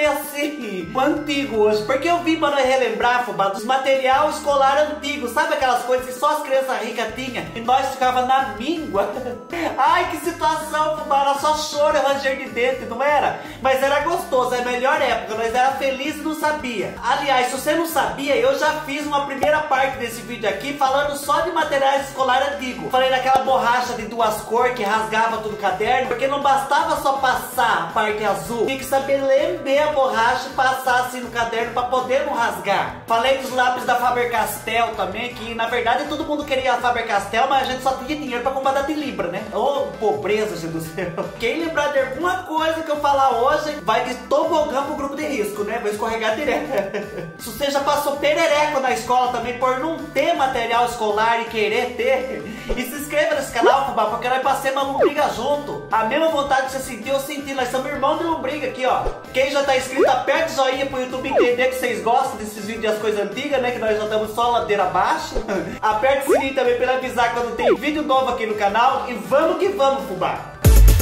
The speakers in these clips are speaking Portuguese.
meio assim, antigo hoje, porque eu vim para relembrar, fubá, dos material escolar antigo. Sabe aquelas coisas que só as crianças ricas tinham e nós ficava na míngua? Ai, que situação, fubá, era só choro e ranger de dente, não era? Mas era gostoso, é a melhor época, nós era felizes e não sabia. Aliás, se você não sabia, eu já fiz uma primeira parte desse vídeo aqui falando só de materiais escolar antigo. Falei daquela borracha de 2 cores que rasgava todo o caderno, porque não bastava só passar a parte azul, tinha que saber lamber a borracha e passar assim no caderno para poder não rasgar. Falei dos lápis da Faber-Castell também, que na verdade todo mundo queria a Faber-Castell, mas a gente só tinha dinheiro para comprar da de Libra, né? Ô, pobreza, gente do céu. Quem lembrar de alguma coisa que eu falar hoje, vai de tobogã pro grupo de risco, né? Vai escorregar direto. Se você já passou perereco na escola também por não ter material escolar e querer ter, e se inscreva nesse canal, fubá, porque nós passemos uma lombriga junto. A mesma vontade que você sentiu, eu senti. Nós somos irmãos de lombriga aqui, ó. Quem já tá inscrito, aperta o joinha pro YouTube entender que vocês gostam desses vídeos das coisas antigas, né? Que nós já estamos só ladeira abaixo. Aperta o sininho também pra avisar quando tem vídeo novo aqui no canal. E vamos que vamos, fubá.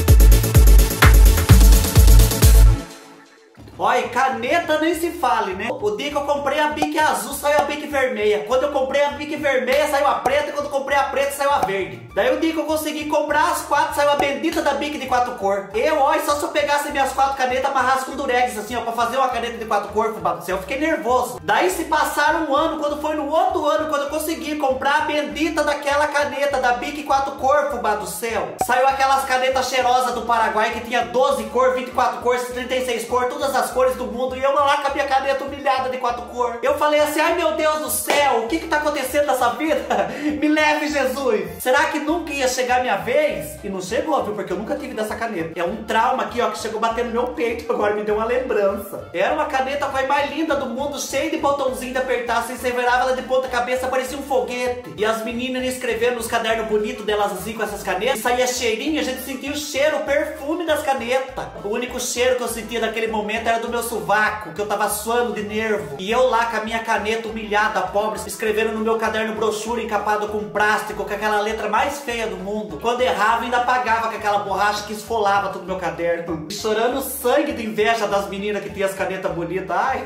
Olha, caneta nem se fale, né? O dia que eu comprei a Bic azul, saiu a Bic vermelha. Quando eu comprei a Bic vermelha, saiu a preta. E quando eu comprei a preta, saiu a verde. Daí o dia que eu consegui comprar as 4, saiu a bendita da Bic de 4 cores. Olha, só se eu pegasse minhas 4 canetas, amarrasse com durex, assim, ó, pra fazer uma caneta de 4 cores, fubá do céu, eu fiquei nervoso. Daí se passaram um ano, quando foi no outro ano, quando eu consegui comprar a bendita daquela caneta da Bic 4 cores, fubá do céu. Saiu aquelas canetas cheirosas do Paraguai, que tinha 12 cores, 24 cores, 36 cores, todas as cores do mundo, e eu lá com a minha caneta humilhada de 4 cores. Eu falei assim, ai meu Deus do céu, o que tá acontecendo nessa vida? Me leve, Jesus. Será que nunca ia chegar a minha vez? E não chegou, viu, porque eu nunca tive dessa caneta. É um trauma aqui, ó, que chegou batendo no meu peito, agora me deu uma lembrança. Era uma caneta a mais linda do mundo, cheia de botãozinho de apertar, você encerrava ela de ponta cabeça, parecia um foguete. E as meninas escrevendo nos cadernos bonitos delas assim, com essas canetas, e saía cheirinho, a gente sentia o cheiro, o perfume das canetas. O único cheiro que eu sentia naquele momento era do meu sovaco, que eu tava suando de nervo. E eu lá com a minha caneta humilhada, pobre, escrevendo no meu caderno brochura encapado com plástico, com aquela letra mais feia do mundo. Quando errava, ainda apagava com aquela borracha que esfolava todo o meu caderno. E chorando sangue de inveja das meninas que tinham as canetas bonitas. Ai,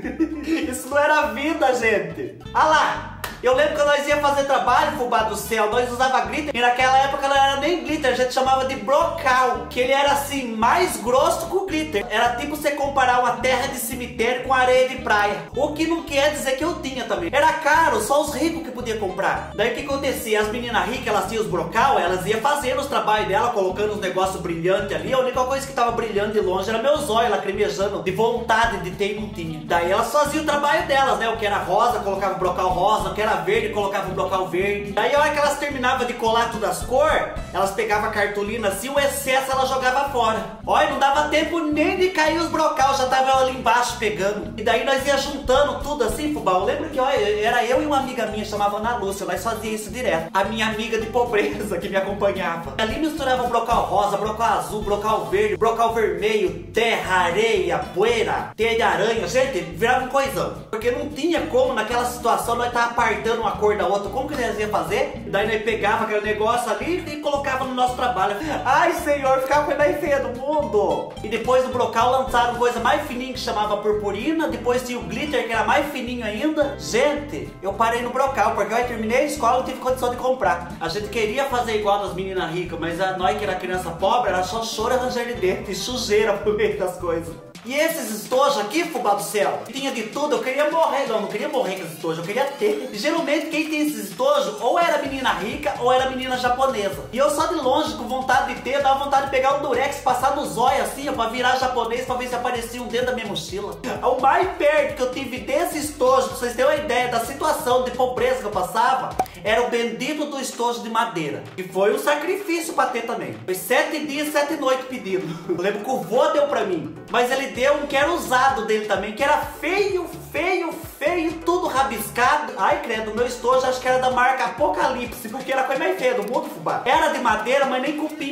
isso não era vida, gente. Ah lá! Eu lembro que nós ia fazer trabalho, fubá do céu, nós usava glitter, e naquela época não era nem glitter, a gente chamava de brocal, que ele era assim, mais grosso que o glitter. Era tipo você comparar uma terra de cemitério com areia de praia. O que não quer dizer que eu tinha também. Era caro, só os ricos que podiam comprar. Daí o que acontecia? As meninas ricas, elas tinham os brocal, elas iam fazendo os trabalhos dela, colocando os negócios brilhantes ali. A única coisa que tava brilhando de longe era meus olhos, lacrimejando, de vontade de ter e não tinha. Daí elas faziam o trabalho delas, né? O que era rosa, colocava o brocal rosa, o que era verde, colocava um brocal verde. Daí a hora que elas terminavam de colar todas as cores, elas pegavam a cartolina assim, o excesso ela jogava fora. Olha, não dava tempo nem de cair os brocal, já tava ali embaixo pegando. E daí nós ia juntando tudo assim, fubá. Eu lembro que, olha, era eu e uma amiga minha, chamava Ana Lúcia, nós fazia isso direto. A minha amiga de pobreza que me acompanhava. Ali misturava o brocal rosa, brocal azul, brocal verde, brocal vermelho, terra, areia, poeira, teia de aranha. Gente, virava um coisão. Porque não tinha como naquela situação nós tava apartando uma cor da outra. Como que nós ia fazer? Daí nós pegava aquele negócio ali e colocava no nosso trabalho. Ai, senhor, ficava a coisa mais feia do mundo. E depois do brocal lançaram coisa mais fininha que chamava purpurina. Depois tinha o glitter que era mais fininho ainda. Gente, eu parei no brocal porque eu terminei a escola e não tive condição de comprar. A gente queria fazer igual das meninas ricas, mas nós que era criança pobre, era só choro e ranger de dentro e sujeira por meio das coisas. E esses estojos aqui, fubá do céu, tinha de tudo, eu queria morrer. Não queria morrer com esses estojos, eu queria ter. E geralmente quem tem esses estojos, ou era menina rica, ou era menina japonesa. E eu só de longe, com vontade de ter, dava vontade de pegar um durex, passar no zóio assim, ó, pra virar japonês, pra ver se aparecia um dentro da minha mochila. O mais perto que eu tive desse estojo, pra vocês terem uma ideia da situação de pobreza que eu passava, era o bendito do estojo de madeira. E foi um sacrifício pra ter também. Foi 7 dias, 7 noites pedindo. Eu lembro que o vô deu pra mim, mas ele deu um que era usado dele também, que era feio, feio, feio, tudo rabiscado. Ai, credo, meu estojo acho que era da marca Apocalipse, porque era a coisa mais feia do mundo, fubá. Era de madeira, mas nem cupim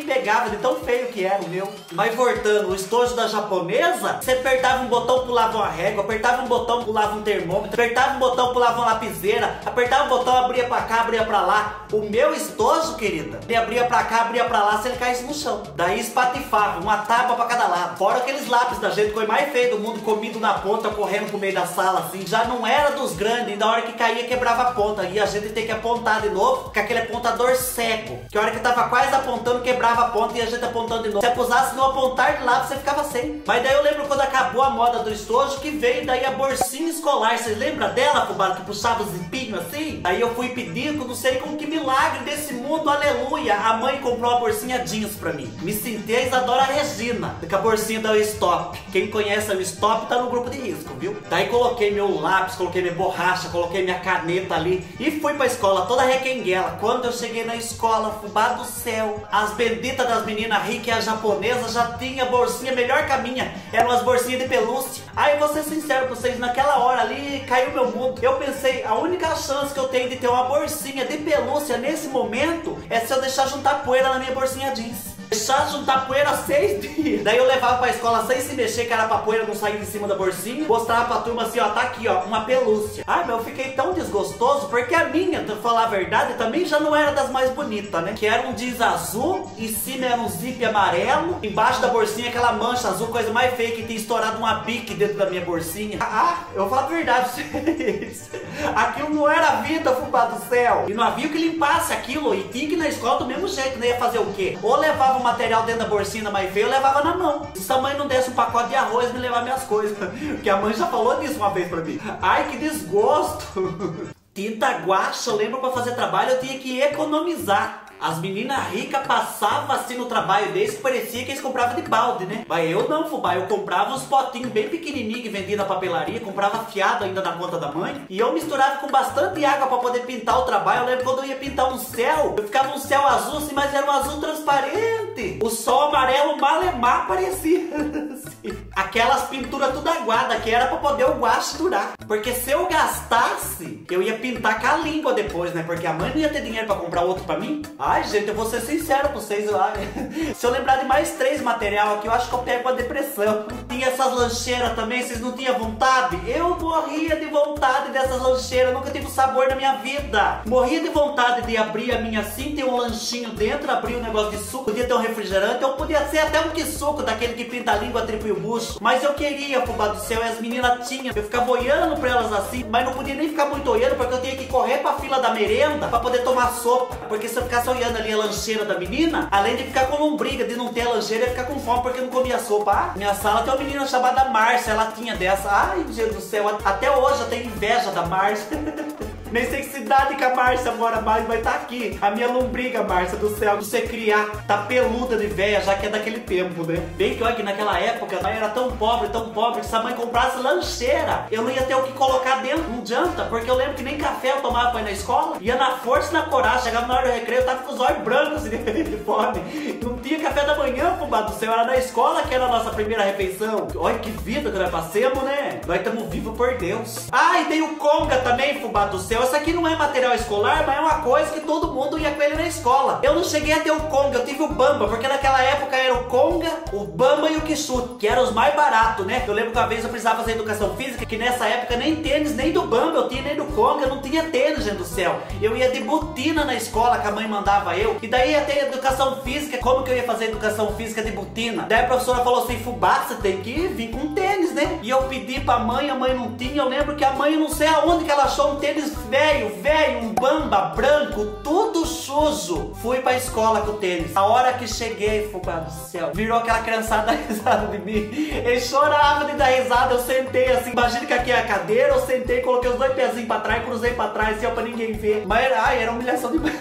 pegava de tão feio que era o meu. Mas voltando, o estojo da japonesa, você apertava um botão, pulava uma régua, apertava um botão, pulava um termômetro, apertava um botão, pulava uma lapiseira, apertava um botão, abria pra cá, abria pra lá. O meu estojo, querida, ele abria pra cá, abria pra lá, se ele caísse no chão. Daí espatifava, uma tábua pra cada lado. Fora aqueles lápis da gente, foi mais feio do mundo, comido na ponta, correndo pro meio da sala, assim. Já não era dos grandes, e na hora que caía, quebrava a ponta. E a gente tem que apontar de novo, com aquele apontador cego. Que a hora que tava quase apontando, quebrava a ponta e a gente apontando de novo. Se aposasse no apontar de lápis, você ficava sem. Mas daí eu lembro quando acabou a moda do estojo, que veio daí a bolsinha escolar. Vocês lembram dela, fubá, que puxava os zipinhos assim? Aí eu fui pedir, não sei com que milagre desse mundo, aleluia. A mãe comprou uma bolsinha jeans pra mim. Me senti a Isadora Regina, com a bolsinha da Stop. Quem conhece a Stop tá no grupo de risco, viu? Daí coloquei meu lápis, coloquei minha borracha, coloquei minha caneta ali e fui pra escola toda requenguela. Quando eu cheguei na escola, fubá do céu, as benditas das meninas ricas e a japonesa já tinha bolsinha melhor que a minha. Eram as bolsinhas de pelúcia. Aí eu vou ser sincero pra vocês, naquela hora ali caiu meu mundo. Eu pensei, a única chance que eu tenho de ter uma bolsinha de pelúcia nesse momento é se eu deixar juntar poeira na minha bolsinha jeans. Deixar juntar poeira 6 dias. Daí eu levava pra escola sem se mexer, que era pra poeira não sair de cima da bolsinha. Mostrava pra turma assim, ó, tá aqui, ó, uma pelúcia. Ai, mas eu fiquei tão desgostoso, porque a minha, pra falar a verdade, também já não era das mais bonitas, né? Que era um jeans azul, em cima era um zip amarelo, embaixo da bolsinha aquela mancha azul, coisa mais feia, que tinha estourado uma bique dentro da minha bolsinha. Eu falo a verdade pra vocês. Aquilo não era vida, fubá do céu. E não havia o que limpasse aquilo, e tinha que ir na escola do mesmo jeito, né? Ia fazer o quê? Ou levava o material dentro da bolsinha mais feia, eu levava na mão. Se a mãe não desse um pacote de arroz, me levar minhas coisas. Porque a mãe já falou disso uma vez pra mim. Ai, que desgosto. Tinta guache, eu lembro, pra fazer trabalho eu tinha que economizar. As meninas ricas passavam assim no trabalho deles que parecia que eles compravam de balde, né? Mas eu não, fubá, eu comprava uns potinhos bem pequenininhos que vendia na papelaria, comprava fiado ainda na conta da mãe, e eu misturava com bastante água pra poder pintar o trabalho. Eu lembro quando eu ia pintar um céu, eu ficava um céu azul assim, mas era um azul transparente. O sol amarelo malemar parecia assim. Aquelas pinturas tudo aguada, que era pra poder o guache durar. Porque se eu gastasse, eu ia pintar com a língua depois, né? Porque a mãe não ia ter dinheiro pra comprar outro pra mim. Ai, gente, eu vou ser sincero pra vocês lá. Se eu lembrar de mais 3 material aqui, eu acho que eu pego uma depressão. Tinha essas lancheiras também, vocês não tinham vontade? Eu morria de vontade dessas lancheiras, nunca tive sabor na minha vida. Morria de vontade de abrir a minha assim, ter um lanchinho dentro, abrir um negócio de suco, podia ter um refrigerante, ou podia ser até um suco daquele que pinta a língua, triplo e o bucho. Mas eu queria, fubá do céu, e as meninas tinham. Eu ficava olhando pra elas assim, mas não podia nem ficar muito olhando, porque eu tinha que correr pra fila da merenda pra poder tomar sopa. Porque se eu ficasse olhando ali a lancheira da menina, além de ficar com lombriga, de não ter a lancheira, ia ficar com fome porque não comia sopa. Minha sala tem uma menina chamada Márcia, ela tinha dessa. Ai, Deus do céu, até hoje eu tenho inveja da Márcia. Nem sei que cidade que a Márcia mora mais, mas tá aqui. A minha lombriga, Márcia do céu, que você criar, tá peluda de véia, já que é daquele tempo, né? Bem que olha que naquela época, a mãe era tão pobre, que se a mãe comprasse lancheira, eu não ia ter o que colocar dentro, não adianta. Porque eu lembro que nem café eu tomava pra ir na escola, ia na força e na coragem, chegava na hora do recreio, eu tava com os olhos brancos, assim, de fome. Não tinha café da manhã, fubá do céu, era na escola que era a nossa primeira refeição. Olha que vida que nós passamos, né? Nós estamos vivos por Deus. Ah, e tem o conga também, fubá do céu. Essa aqui não é material escolar, mas é uma coisa que todo mundo ia com ele na escola. Eu não cheguei a ter o conga, eu tive o bamba, porque naquela época era o conga, o bamba e o quixute, que eram os mais baratos, né? Eu lembro que uma vez eu precisava fazer educação física, que nessa época nem tênis, nem do bamba eu tinha, nem do conga, eu não tinha tênis, gente do céu. Eu ia de botina na escola, que a mãe mandava eu, e daí ia ter educação física. Como que eu ia fazer educação física de botina? Daí a professora falou assim, fubá, você tem que vir com tênis, né? E eu pedi pra mãe, a mãe não tinha. Eu lembro que a mãe, não sei aonde que ela achou um tênis velho, um bamba branco, tudo sujo. Fui pra escola com o tênis. A hora que cheguei, fubá do céu, virou aquela criançada risada de mim. Ele chorava de dar risada, eu sentei assim, imagina que aqui é a cadeira, eu sentei, coloquei os 2 pezinhos pra trás, cruzei pra trás, assim, ó, pra ninguém ver. Mas era humilhação demais.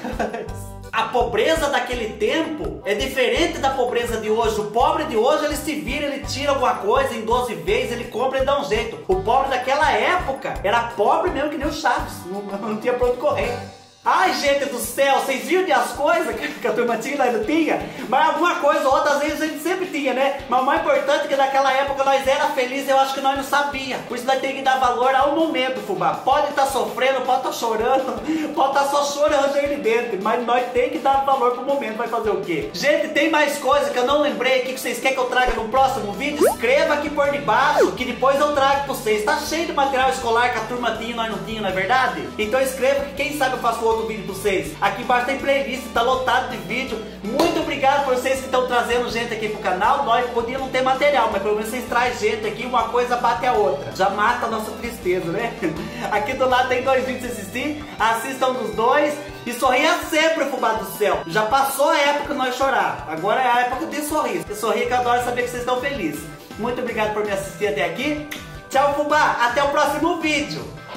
A pobreza daquele tempo é diferente da pobreza de hoje. O pobre de hoje, ele se vira, ele tira alguma coisa em 12 vezes, ele compra e dá um jeito. O pobre daquela época era pobre mesmo que nem o Chaves, não tinha pra onde correr. Ai, gente do céu, vocês viram as coisas que a turma tinha lá não tinha? Mas alguma coisa ou outra, às vezes a gente sempre tinha. tinha, né? Mas o mais importante é que naquela época nós era feliz, eu acho que nós não sabia. Por isso nós temos que dar valor ao momento, fubá. Pode estar sofrendo, pode estar chorando, pode estar só chorando aí dentro, mas nós temos que dar valor pro momento. Vai fazer o quê? Gente, tem mais coisa que eu não lembrei aqui que vocês querem que eu traga no próximo vídeo? Escreva aqui por debaixo, que depois eu trago pra vocês. Tá cheio de material escolar que a turma tinha e nós não tinha, não é verdade? Então escreva que quem sabe eu faço outro vídeo pra vocês. Aqui embaixo tem playlist, tá lotado de vídeo. Muito obrigado por vocês que estão trazendo gente aqui pro canal. Nós podíamos não ter material, mas pelo menos vocês trazem gente aqui, uma coisa bate a outra. Já mata a nossa tristeza, né? Aqui do lado tem 2 vídeos pra assistir. Assistam dos 2 e sorria sempre, fubá do céu. Já passou a época de nós chorar. Agora é a época de sorrir. Eu sorri que eu adoro saber que vocês estão felizes. Muito obrigado por me assistir até aqui. Tchau, fubá. Até o próximo vídeo.